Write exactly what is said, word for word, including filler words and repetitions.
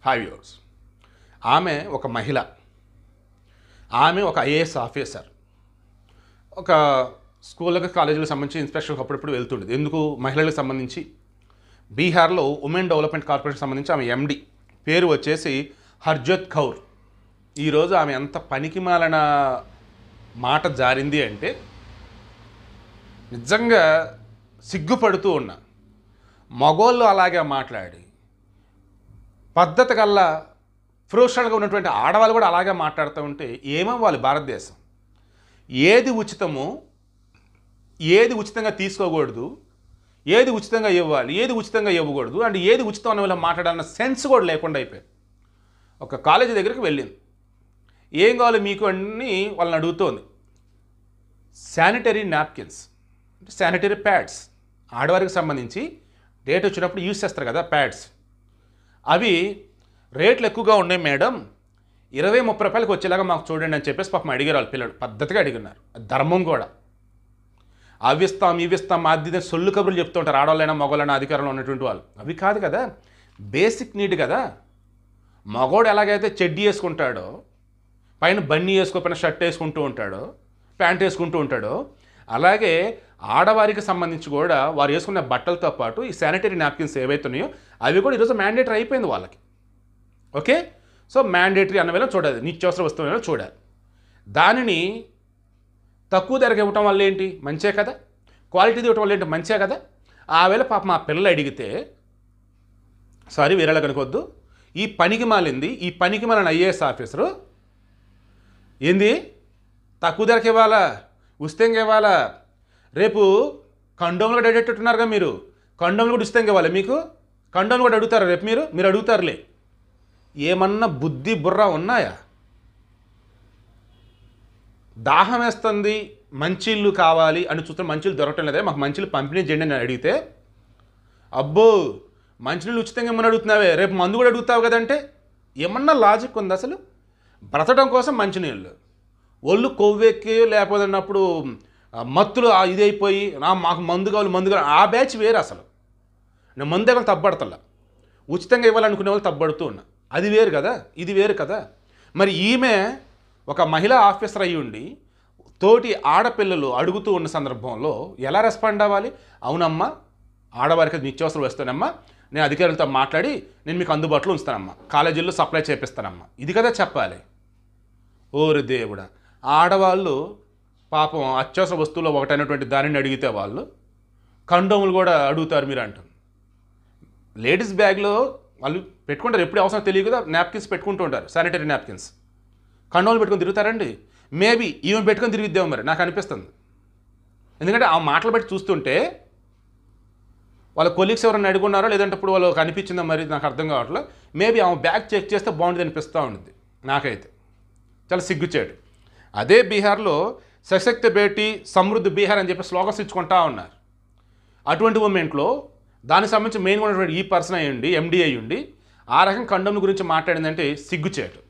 Hi viewers. ఆమె ఒక మహిళ, ఆమె ఒక ఐఏఎస్ ఆఫీసర్. ఒక స్కూళ్ళకి కాలేజీలకు సంబంధించి ఇన్స్పెక్షన్కి అప్పుడప్పుడు వెళ్తుండేది. ఎందుకు? మహిళలకు సంబంధించి బీహార్లో ఉమెన్ డెవలప్మెంట్ కార్పొరేషన్ సంబంధించి ఆమె ఎండి. పేరు వచ్చేసి హర్జోత్ కౌర్. ఈరోజు ఆమె ఎంత పనికిమాలిన మాట జారింది అంటే నిజంగా సిగ్గుపడుతూ ఉన్నా. మగోళ్ళు అలాగే మాట్లాడి, పద్ధతి కల్లా ప్రొఫెషనల్గా ఉన్నటువంటి ఆడవాళ్ళు కూడా అలాగే మాట్లాడుతూ ఉంటే ఏమవ్వాలి భారతదేశం? ఏది ఉచితమో, ఏది ఉచితంగా తీసుకోకూడదు, ఏది ఉచితంగా ఇవ్వాలి, ఏది ఉచితంగా ఇవ్వకూడదు, అండ్ ఏది ఉచితం అన్న వాళ్ళ మాట్లాడాలన్న సెన్స్ కూడా లేకుండా అయిపోయింది. ఒక కాలేజీ దగ్గరికి వెళ్ళింది. ఏం కావాలి మీకు అని వాళ్ళని అడుగుతోంది. శానిటరీ నాప్కిన్స్ అంటే శానిటరీ ప్యాడ్స్, ఆడవారికి సంబంధించి డేట్ వచ్చినప్పుడు యూజ్ చేస్తారు కదా ప్యాడ్స్, అవి రేట్లు ఎక్కువగా ఉన్నాయి మేడం, ఇరవై ముప్పై రూపాయలకి వచ్చేలాగా మాకు చూడండి అని చెప్పేసి పాపం అడిగారు వాళ్ళు పిల్లలు. పద్ధతిగా అడిగినారు, ధర్మం కూడా. అవి ఇస్తాం ఇవి ఇస్తాం అది సొల్లు కబుర్లు చెప్తూ ఉంటారు ఆడవాళ్ళైనా మగవాళ్ళైనా అధికారంలో ఉన్నటువంటి వాళ్ళు. అవి కాదు కదా, బేసిక్ నీడ్ కదా. మగోడు ఎలాగైతే చెడ్డీ వేసుకుంటాడో, పైన బన్నీ వేసుకోకపోయినా షర్ట్ వేసుకుంటూ ఉంటాడో, ప్యాంట్ వేసుకుంటూ ఉంటాడో, అలాగే ఆడవారికి సంబంధించి కూడా వారు వేసుకున్న బట్టలతో పాటు ఈ శానిటరీ నాప్కిన్స్ ఏవైతున్నాయో అవి కూడా ఈరోజు మ్యాండేటరీ అయిపోయింది వాళ్ళకి. ఓకే, సో మ్యాండేటరీ అన్న వేళ చూడాలి, నిత్యావసర వస్తువుల చూడాలి. దానిని తక్కువ ధరకి ఇవ్వటం వల్ల ఏంటి? మంచే కదా. క్వాలిటీది ఇవ్వటం వల్ల ఏంటి? మంచే కదా. ఆ వేళ పాప మా పిల్లలు అడిగితే, సారీ వేరేలా కనుకోవద్దు, ఈ పనికి మాలింది, ఈ పనికి మాలిన ఐఏఎస్ ఆఫీసరు ఏంది తక్కువ ధరకి ఇవ్వాలా, ఉచితంగా ఇవ్వాలా? రేపు కండోమ్లు కూడా అడిగేటట్టున్నారుగా మీరు, కండోమ్లు కూడా ఉచితంగా ఇవ్వాలి మీకు. కండోమ్లు కూడా అడుగుతారా రేపు మీరు? మీరు అడుగుతారులే. ఏమన్నా బుద్ధి బుర్ర ఉన్నాయా? దాహం వేస్తుంది, మంచిళ్ళు కావాలి అని చూస్తే మంచిళ్ళు దొరకటం లేదా, మాకు మంచిళ్ళు పంపిణీ చేయండి అని అడిగితే, అబ్బో మంచినీళ్ళు ఉచితంగా ఏమన్నా అడుగుతున్నావే, రేపు మందు కూడా అడుగుతావు కదంటే ఏమన్నా లాజిక్ ఉంది అసలు? బ్రతకడం కోసం మంచినీళ్ళు, ఒళ్ళు కొవ్వెక్కి లేకపోతే అన్నప్పుడు మత్తులు ఇదైపోయి నా మాకు మందు కావాలి మందు కావాలి, ఆ బ్యాచ్ వేరు. అసలు నేను మందు దగ్గర తప్పబడతల్లా, ఉచితంగా ఇవ్వాలనుకునే వాళ్ళు తప్పబడుతూ ఉన్నా, అది వేరు కదా, ఇది వేరు కదా. మరి ఈమె ఒక మహిళా ఆఫీసర్ అయ్యి ఉండి తోటి ఆడపిల్లలు అడుగుతూ ఉన్న సందర్భంలో ఎలా రెస్పాండ్ అవ్వాలి? అవునమ్మా, ఆడవారికి నిత్యావసరం వస్తానమ్మా, నేను అధికారులతో మాట్లాడి నేను మీకు అందుబాటులో ఉంచుతానమ్మా, కాలేజీల్లో సప్లై చేపిస్తానమ్మా, ఇది కదా చెప్పాలి. ఓరి దేవుడా, ఆడవాళ్ళు పాపం అత్యవసర వస్తువులో ఒకటైనటువంటి దానిని అడిగితే వాళ్ళు కండోములు కూడా అడుగుతారు మీరు అంటారు. లేడీస్ బ్యాగ్లో వాళ్ళు పెట్టుకుంటారు, ఎప్పుడు అవసరం తెలియదు కదా, నాప్కిన్స్ పెట్టుకుంటూ ఉంటారు, శానిటరీ నాప్కిన్స్. కండోములు పెట్టుకొని తిరుగుతారండి. మేబీ ఈమె పెట్టుకొని తిరిగిద్దాం మరి, నాకు అనిపిస్తుంది. ఎందుకంటే ఆ మాటలు బట్టి చూస్తుంటే వాళ్ళ కొలీగ్స్ ఎవరైనా అడుగున్నారో లేదంటే ఇప్పుడు వాళ్ళు కనిపించిందో మరి నాకు అర్థం కావట్లేదు. మేబీ ఆమె బ్యాగ్ చెక్ చేస్తే బాగుంటుంది అనిపిస్తూ ఉంటుంది నాకైతే. చాలా సిగ్గుచేటు. అదే బీహార్లో సశక్త బేటీ సమృద్ధి బీహార్ అని చెప్పి స్లోగన్స్ ఇచ్చుకుంటా ఉన్నారు. అటువంటి మూమెంట్లో దానికి సంబంధించి మెయిన్గా ఉన్నటువంటి ఈ పర్సన్ అయ్యండి, ఎండీ అయ్యండి, ఆ రకం కండోమ్ గురించి మాట్లాడిందంటే సిగ్గుచేటు.